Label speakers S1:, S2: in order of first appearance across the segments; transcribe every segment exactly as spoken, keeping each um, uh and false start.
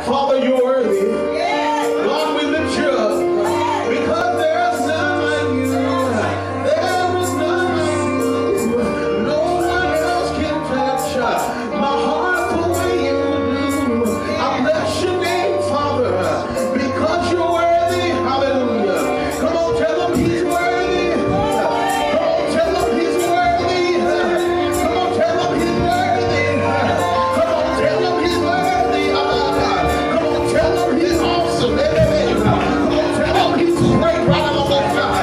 S1: Father, you're worthy. Lord, we lift you up. Because there is none like you. There is none like you. No one else can touch my heart the way you do. I bless your name, Father, because you're worthy. Hallelujah. Come on, tell him he's worthy. Come on, tell him he's worthy. Come on, tell him he's worthy. Come on, tell him he's worthy. Come on, tell him he's awesome. Come on, tell him he's great right on the side.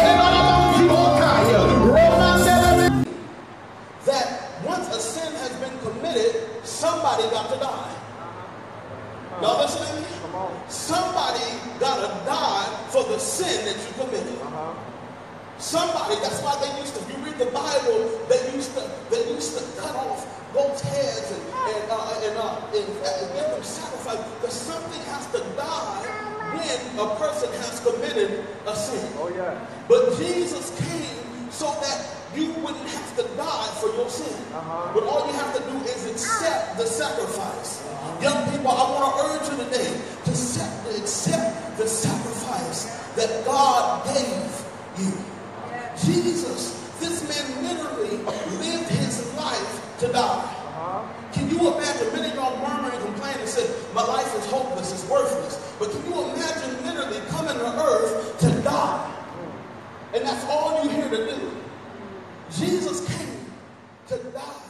S2: That once a sin has been committed, somebody got to die. Y'all listening to me? Somebody got to die for the sin that you committed. Somebody, that's why they used to, if you read the Bible, they used to, they used to cut off goats' heads and, and, uh, and, uh, and, and give them sacrifice, because something has to die when a person has committed a sin.
S3: Oh, yeah.
S2: But Jesus came so that you wouldn't have to die for your sin.
S3: Uh-huh.
S2: But all you have to do is accept the sacrifice. Young people, I want to urge you today to accept, to accept the sacrifice that God gave you. Jesus, this man literally lived his life to die.
S3: Uh-huh.
S2: Can you imagine? Many of y'all murmur and complain and say, my life is hopeless, it's worthless. But can you imagine literally coming to earth to die? And that's all you're here to do. Jesus came to die